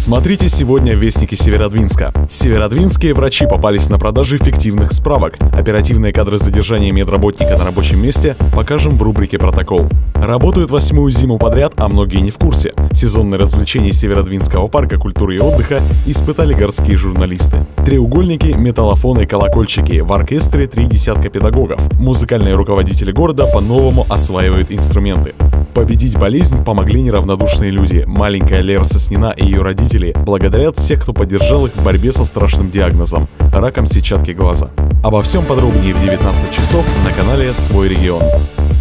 Смотрите сегодня в Вестнике Северодвинска. Северодвинские врачи попались на продаже фиктивных справок. Оперативные кадры задержания медработника на рабочем месте покажем в рубрике «Протокол». Работают 8-ю зиму подряд, а многие не в курсе. Сезонные развлечения Северодвинского парка культуры и отдыха испытали городские журналисты. Треугольники, металлофоны, колокольчики. В оркестре 3 десятка педагогов. Музыкальные руководители города по-новому осваивают инструменты. Победить болезнь помогли неравнодушные люди. Маленькая Лера Соснина и ее родители благодарят всех, кто поддержал их в борьбе со страшным диагнозом – раком сетчатки глаза. Обо всем подробнее в 19 часов на канале «Свой регион».